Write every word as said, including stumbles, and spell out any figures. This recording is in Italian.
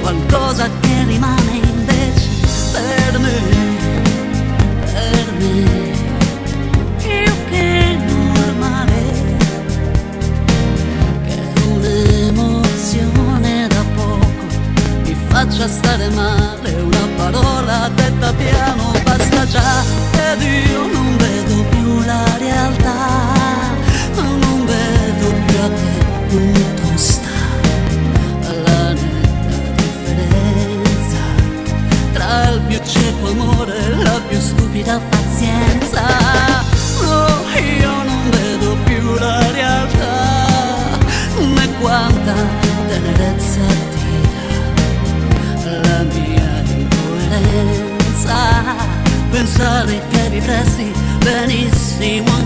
qualcosa che rimane invece per me, per me, più che normale, che un'emozione da poco mi faccia stare male. Una parola detta piano basta già, ed io non vedo più la realtà, non vedo più a che punto sta la netta differenza tra il più cieco amore e la più stupida pazienza. No, io non vedo più la realtà, né quanta tenerezza ti dà la mia incoerenza. Pensare che vivresti benissimo